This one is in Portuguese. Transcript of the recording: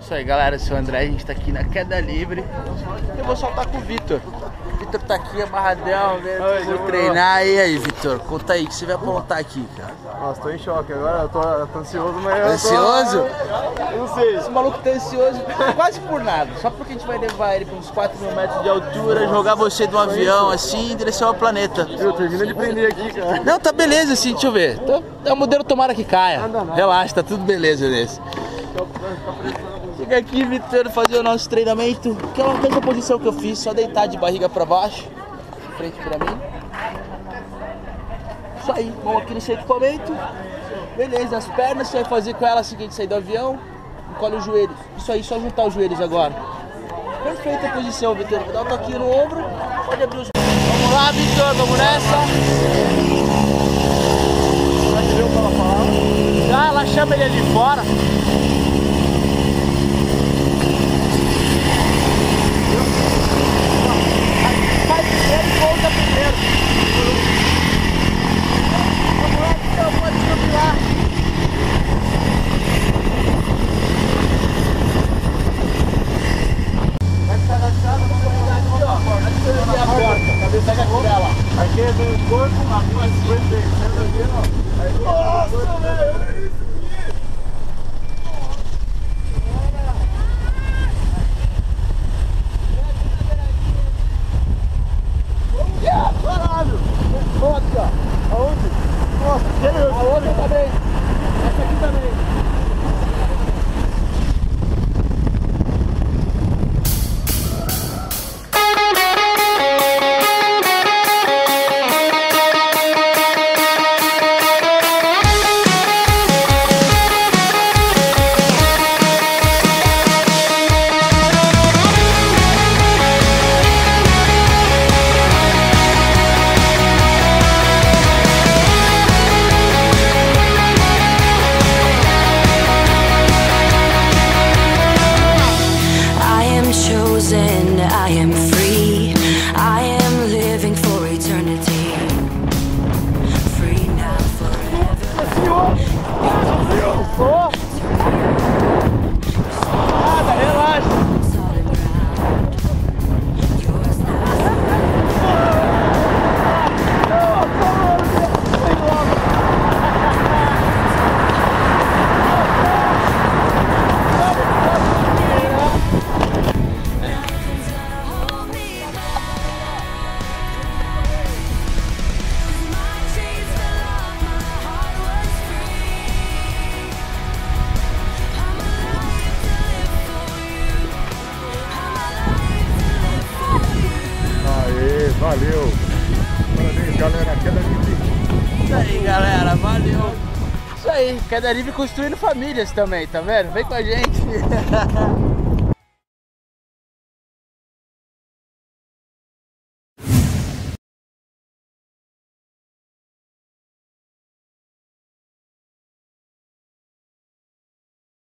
Isso aí, galera, eu sou o André, a gente tá aqui na queda livre. Eu vou soltar com o Vitor. O Vitor tá aqui amarradão, vou treinar. E aí, Vitor, conta aí, o que você vai aprontar aqui, cara? Nossa, tô em choque agora, eu tô ansioso, mas Ansioso? Eu não sei. Esse maluco tá ansioso quase por nada. Só porque a gente vai levar ele pra uns 4.000 metros de altura, jogar você de um avião assim e direcionar o planeta. Viu, termina de prender aqui, cara. Não, tá beleza assim, deixa eu ver. É o modelo tomara que caia. Relaxa, tá tudo beleza nesse. Chega aqui, Vitor, fazer o nosso treinamento. Que é a mesma posição que eu fiz, só deitar de barriga pra baixo, frente pra mim. Isso aí, vamos aqui nesse equipamento. Beleza, as pernas você vai fazer com ela assim que a gente sair do avião. Encolhe os joelhos. Isso aí, só juntar os joelhos agora. Perfeita a posição, Vitor. Vou dar um toquinho no ombro. Pode abrir os... Vamos lá, Vitor, vamos nessa. Já que deu pra ela falar? Já, ela chama ele ali fora. Vai primeiro e volta primeiro. Vamos lá, então, pode descapilar. Vai ficar agachado, vamos pegar aqui, ó. Aqui a porta, cabeça aqui dela. Aqui é do corpo, a rua 50, senta aqui, ó. Nossa, velho! Caralho! Vamos aqui, ó. Aonde? Nossa, a outra também. Essa aqui também. I am free, I am living for eternity. Free now, forever. Nada, relaxa. Valeu! Parabéns, galera, queda livre! Isso aí, galera, valeu! Isso aí, queda livre construindo famílias também, tá vendo? Vem com a gente!